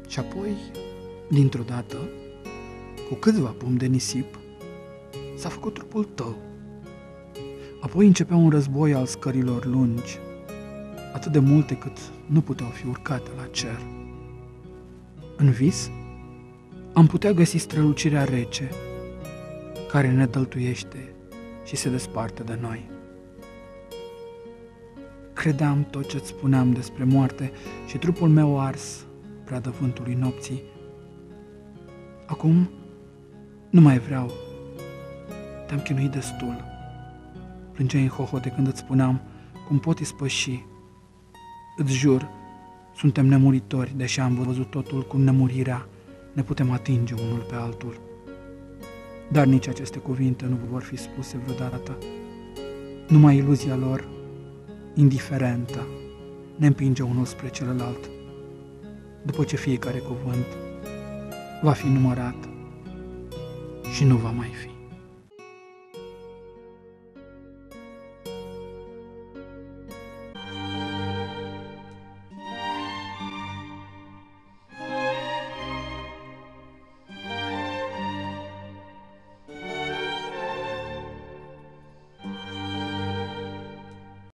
Și apoi, dintr-o dată, cu câțiva pumni de nisip, s-a făcut trupul tău. Apoi începea un război al scărilor lungi, atât de multe cât nu puteau fi urcate la cer. În vis, am putea găsi strălucirea rece, care ne dăltuiește și se desparte de noi. Credeam tot ce-ți spuneam despre moarte și trupul meu ars pradă vântului nopții. Acum nu mai vreau. Te-am chinuit destul. Plângeai în hohote când îți spuneam cum pot ispăși. Îți jur, suntem nemuritori, deși am văzut totul cu nemurirea, ne putem atinge unul pe altul. Dar nici aceste cuvinte nu vor fi spuse vreodată. Numai iluzia lor, indiferentă, ne împinge unul spre celălalt, după ce fiecare cuvânt va fi numărat și nu va mai fi.